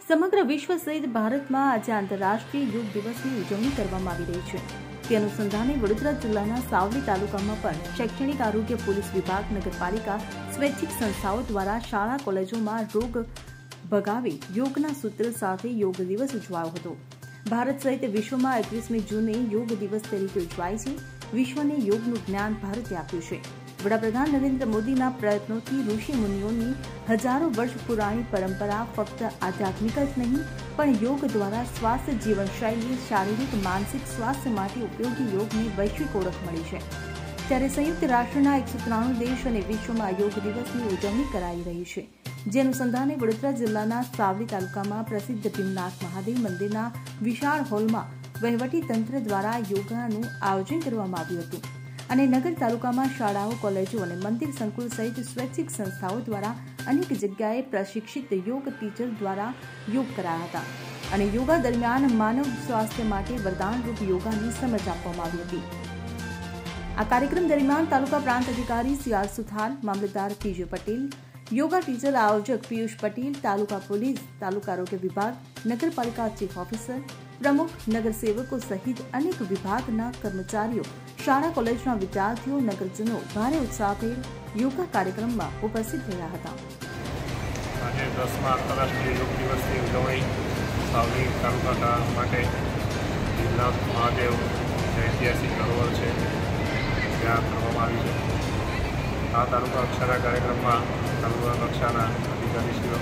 સમગ્ર વિશ્વ સહિત ભારતમાં આજે આંતરરાષ્ટ્રીય યોગ દિવસની ઉજવણી કરવામાં આવી રહી છે। તે અનુસંધાને વડોદરા જિલ્લાના સાવલી તાલુકામાં પણ શૈક્ષણિક આરોગ્ય પોલીસ વિભાગ નગરપાલિકા સ્વૈચ્છિક સંસ્થાઓ દ્વારા શાળા કોલેજોમાં રોગ ભગાવે યોગના સૂત્ર સાથે યોગ દિવસ ઉજવાયો હતો। ભારત સહિત વિશ્વમાં 21મી જૂને યોગ દિવસ તરીકે ઉજવાય છે। વિશ્વને યોગનું જ્ઞાન ભારતે આપ્યું છે। વડાપ્રધાન નરેન્દ્ર મોદીના પ્રયત્નોથી ઋષિ મુનિઓની હજારો વર્ષ પુરાણી પરંપરા ફક્ત આધ્યાત્મિક જ નહીં પણ યોગ દ્વારા સ્વાસ્થ્ય જીવનશૈલી શારીરિક માનસિક સ્વાસ્થ્ય માટે ઉપયોગી યોગની વૈશ્વિક ઓળખ મળી છે। ત્યારે સંયુક્ત રાષ્ટ્રના 193 દેશ અને વિશ્વમાં યોગ દિવસની ઉજવણી કરાઈ રહી છે। જે અનુસંધાને વડોદરા જિલ્લાના સાવલી તાલુકામાં પ્રસિદ્ધ ભીમનાથ મહાદેવ મંદિરના વિશાળ હોલમાં વહીવટી તંત્ર દ્વારા યોગાનું આયોજન કરવામાં આવ્યું હતું અને નગર તાલુકામાં શાળાઓ કોલેજો અને મંદિર સંકુલ સહિત સ્વૈચ્છિક સંસ્થાઓ દ્વારા અનેક જગ્યાએ પ્રશિક્ષિત યોગ ટીચર દ્વારા યોગ કરાયા હતા અને યોગા દરમિયાન માનવ સ્વાસ્થ્ય માટે વરદાનરૂપ યોગાની સમજ આપવામાં આવી હતી। આ કાર્યક્રમ દરમિયાન તાલુકા પ્રાંત અધિકારી CR સુથાર, મામલતદાર PJ પટેલ, યોગા ટીચર આયોજક પિયુષ પટેલ, તાલુકા પોલીસ, તાલુકા આરોગ્ય વિભાગ, નગરપાલિકા ચીફ ઓફિસર, પ્રમુખ, નગરસેવકો સહિત અનેક વિભાગના કર્મચારીઓ, શાળા કોલેજના વિદ્યાર્થીઓ, નગરજનો ભારે ઉત્સાહભેર યોગા કાર્યક્રમમાં ઉપસ્થિત રહ્યા હતા। આજે 10મા આંતરરાષ્ટ્રીય યોગ દિવસની ઉજવણી સાવલી તાલુકા માટે ભીમનાથ મહાદેવ ઐતિહાસિક ધરોહર છે ત્યાં કરવામાં આવી છે। આ તાલુકા કક્ષાના કાર્યક્રમમાં તાલુકા કક્ષાના અધિકારીશ્રીઓ,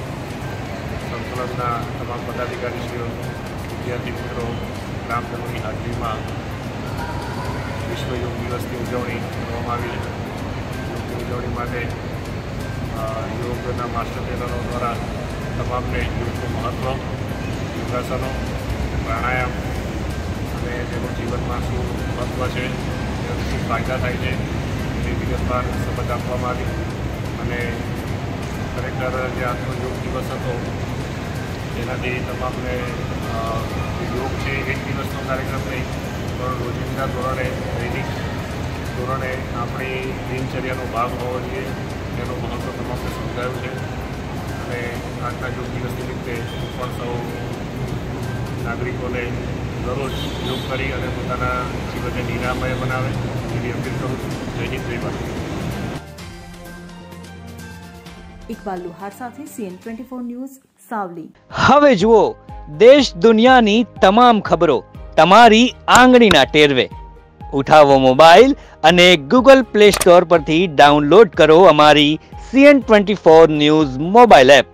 સંકલનના તમામ પદાધિકારીશ્રીઓ, વિદ્યાર્થી મિત્રો, ગ્રામજનોની હાજરીમાં વિશ્વ યોગ દિવસની ઉજવણી કરવામાં આવી છે। યોગની ઉજવણી માટે યોગના માસ્ટર ટ્રેનરો દ્વારા તમામને યોગનું મહત્ત્વ, યોગાસનો, પ્રાણાયામ અને તેનું જીવનમાં શું મહત્ત્વ છે, શું ફાયદા થાય છે એની વિગતવાર સમજ આપવામાં આવી અને ખરેખર જે આજનો યોગ દિવસ હતો એનાથી તમામને યોગ છે એક દિવસનો કાર્યક્રમ નહીં પણ રોજિંદા ધોરણે દૈનિક ધોરણે આપણી દિનચર્યાનો ભાગ હોવો જોઈએ એનું મહત્ત્વ તમામને સમજાયું છે અને આજના યોગ દિવસ નિમિત્તે હું પણ સૌ નાગરિકોને દરરોજ યોગ કરી અને પોતાના જીવનને નિરામય બનાવે એવી અપીલ કરું છું। જય હિન્દ, જય ભારત। ઇકબાલ લુહાર સાથે CN24 ન્યૂઝ સાવલી। હવે જુઓ દેશ દુનિયાની તમામ ખબરો તમારી આંગળીના ટેરવે। ઉઠાવો મોબાઈલ અને Google Play Store પરથી ડાઉનલોડ કરો અમારી CN24 ન્યૂઝ મોબાઈલ એપ।